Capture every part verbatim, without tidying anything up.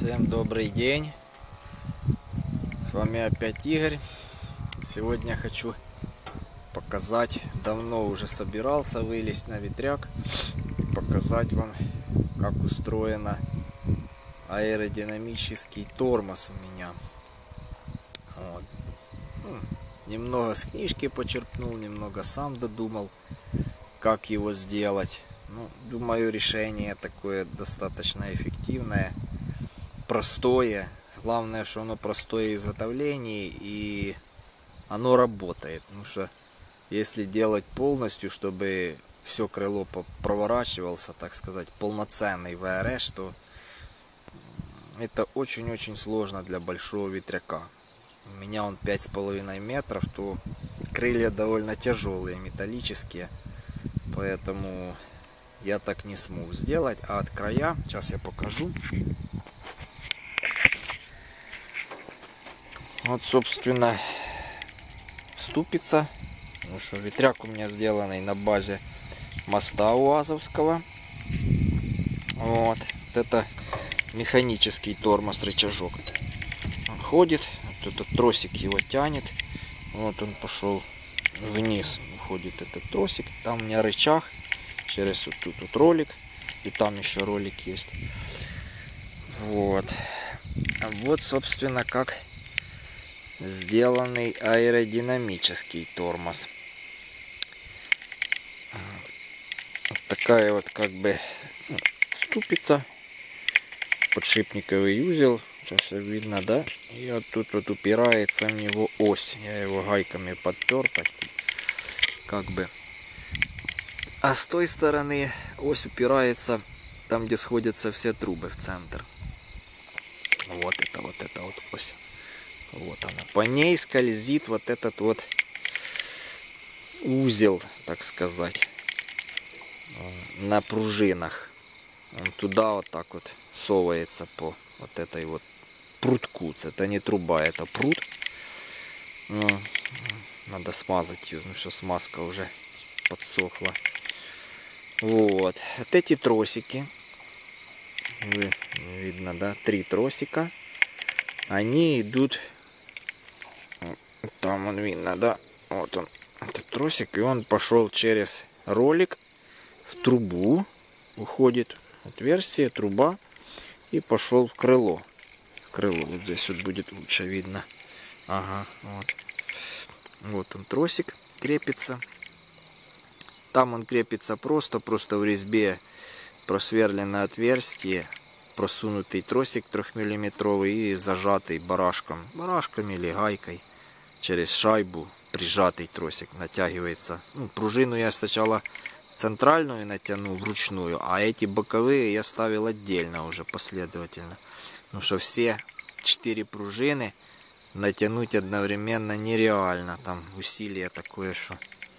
Всем добрый день, с вами опять Игорь. Сегодня я хочу показать, давно уже собирался вылезть на ветряк и показать вам, как устроен аэродинамический тормоз у меня. Вот. Ну, немного с книжки почерпнул, немного сам додумал, как его сделать. Ну, думаю, решение такое достаточно эффективное, простое. Главное, что оно простое в изготовлении и оно работает. Потому что если делать полностью, чтобы все крыло проворачивался, так сказать, полноценный вэ эр эс, то это очень-очень сложно для большого ветряка. У меня он пять с половиной метров, то крылья довольно тяжелые, металлические, поэтому я так не смог сделать. А от края, сейчас я покажу. Вот, собственно, ступица. Ну что, ветряк у меня сделанный на базе моста УАЗовского. Вот. Вот это механический тормоз, рычажок. Он ходит, вот этот тросик его тянет. Вот он пошел вниз, уходит этот тросик. Там у меня рычаг. Через вот тут вот ролик. И там еще ролик есть. Вот. Вот, собственно, как сделанный аэродинамический тормоз. Вот такая вот как бы ступица. Подшипниковый узел. Сейчас видно, да? И вот тут вот упирается в него ось. Я его гайками подпер почти. Как бы. А с той стороны ось упирается там, где сходятся все трубы, в центр. Вот это вот это вот ось. Вот она. По ней скользит вот этот вот узел, так сказать, на пружинах. Он туда вот так вот совается по вот этой вот прутку. Это не труба, это прут. Надо смазать ее, потому что смазка уже подсохла. Вот. Вот эти тросики. Видно, да? Три тросика. Они идут. Там он видно, да? Вот он. Этот тросик. И он пошел через ролик в трубу. Уходит отверстие, труба. И пошел в крыло. Крыло. Вот здесь вот будет лучше видно. Ага. Вот. Вот он тросик крепится. Там он крепится просто, просто в резьбе просверленное отверстие, просунутый тросик трехмиллиметровый и зажатый барашком, барашком или гайкой через шайбу прижатый тросик натягивается. Ну, пружину я сначала центральную натянул вручную, а эти боковые я ставил отдельно уже последовательно. Потому что все четыре пружины натянуть одновременно нереально, там усилие такое, что...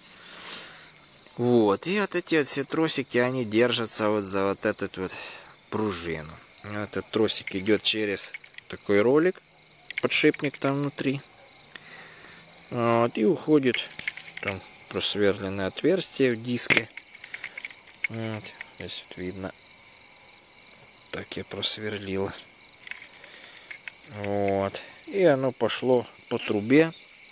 Вот, и вот эти вот все тросики, они держатся вот за вот эту вот пружину. Этот тросик идет через такой ролик, подшипник там внутри. Вот, и уходит там просверленное отверстие в диске. Вот, здесь вот видно. Так я просверлил. Вот, и оно пошло по трубе.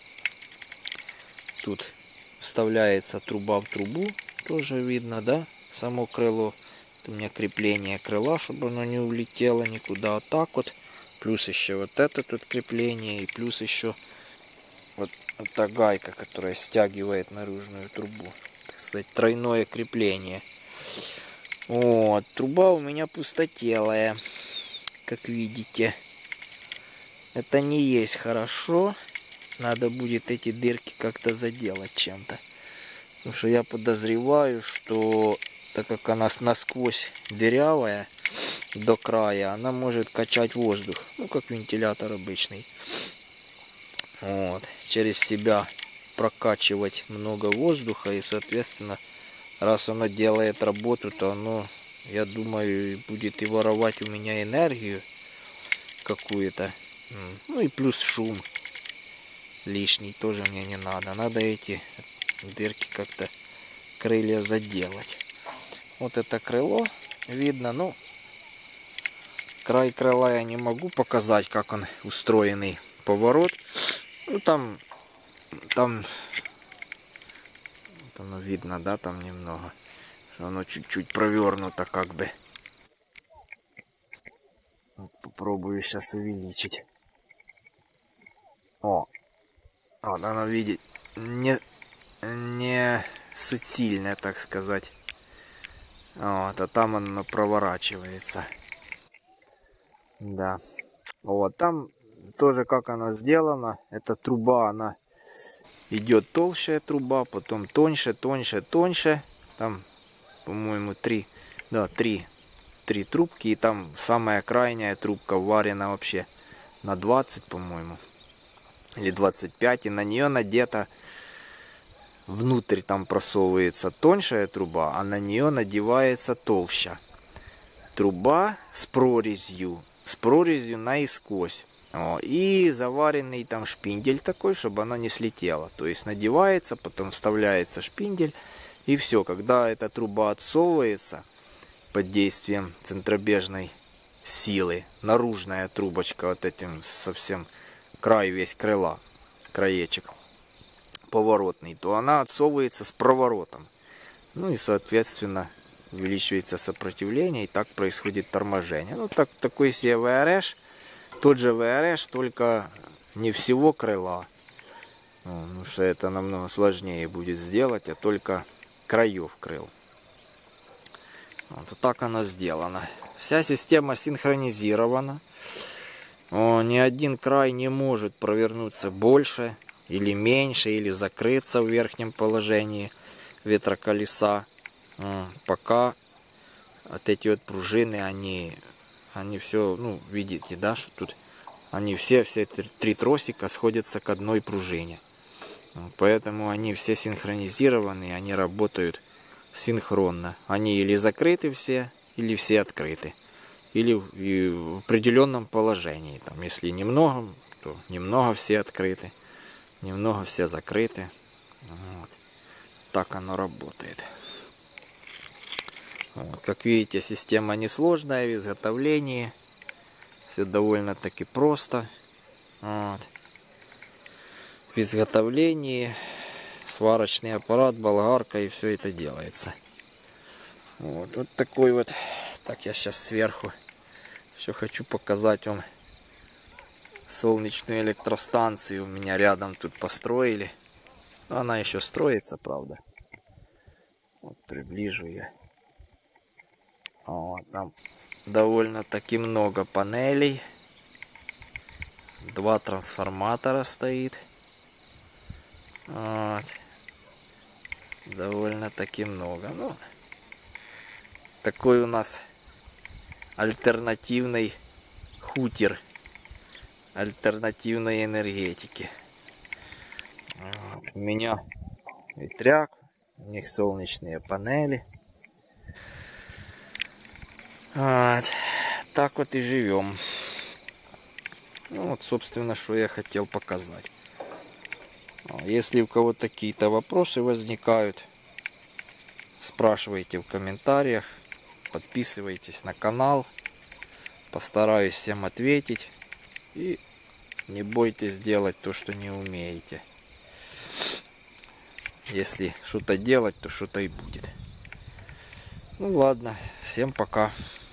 Тут вставляется труба в трубу, тоже видно, да, само крыло. Это у меня крепление крыла, чтобы оно не улетело никуда. Вот так вот. Плюс еще вот это тут крепление. И плюс еще вот эта гайка, которая стягивает наружную трубу. Так сказать, тройное крепление. Вот. Труба у меня пустотелая, как видите. Это не есть хорошо. Надо будет эти дырки как-то заделать чем-то. Потому что я подозреваю, что так как она насквозь дырявая до края, она может качать воздух. Ну, как вентилятор обычный. Вот. Через себя прокачивать много воздуха. И, соответственно, раз оно делает работу, то оно, я думаю, будет и воровать у меня энергию какую-то. Ну и плюс шум. Лишний тоже мне не надо. Надо эти дырки как-то крылья заделать. Вот это крыло видно. Ну, Край крыла я не могу показать, как он устроенный поворот. Ну там, там, вот оно видно, да, там немного, что оно чуть-чуть провернуто как бы. Вот попробую сейчас увеличить. О, вот оно видит, не, не сутильное, так сказать. Вот, а там оно проворачивается. Да. Вот там тоже как она сделана. Эта труба, она идет толщая труба, потом тоньше, тоньше, тоньше. Там, по-моему, три, да, три, три трубки. И там самая крайняя трубка варена вообще на двадцать, по-моему, или двадцать пять. И на нее надето, внутрь там просовывается тоньшая труба, а на нее надевается толща. Труба с прорезью, с прорезью наискось. О, и заваренный там шпиндель такой, чтобы она не слетела. То есть надевается, потом вставляется шпиндель. И все, когда эта труба отсовывается под действием центробежной силы, наружная трубочка, вот этим совсем край весь крыла, краечек поворотный, то она отсовывается с проворотом. Ну и соответственно увеличивается сопротивление, и так происходит торможение. Ну так, такой себе ВРШ, тот же ВРШ, только не всего крыла, потому что это намного сложнее будет сделать, а только краев крыл. Вот так оно сделано. Вся система синхронизирована. О, ни один край не может провернуться больше или меньше, или закрыться в верхнем положении ветроколеса. Пока вот эти вот пружины, они, они все, ну, видите, да, что тут они все, все три тросика сходятся к одной пружине. Поэтому они все синхронизированы, они работают синхронно. Они или закрыты все, или все открыты. Или в определенном положении. Там, если немного, то немного все открыты, немного все закрыты. Вот. Так оно работает. Вот. Как видите, система несложная в изготовлении. Все довольно-таки просто. Вот. В изготовлении сварочный аппарат, болгарка, и все это делается. Вот, вот такой вот. Так, я сейчас сверху еще хочу показать вам солнечную электростанцию. У меня рядом тут построили. Она еще строится, правда. Вот приближу ее. Вот, там довольно-таки много панелей. Два трансформатора стоит. Вот. Довольно-таки много. Ну, такой у нас альтернативный хутор альтернативной энергетики. Вот. У меня ветряк, у них солнечные панели. Вот. Так вот и живем. Ну, вот, собственно, что я хотел показать. Если у кого-то какие-то вопросы возникают, спрашивайте в комментариях, подписывайтесь на канал, постараюсь всем ответить, и не бойтесь делать то, что не умеете. Если что-то делать, то что-то и будет. Ну ладно, всем пока.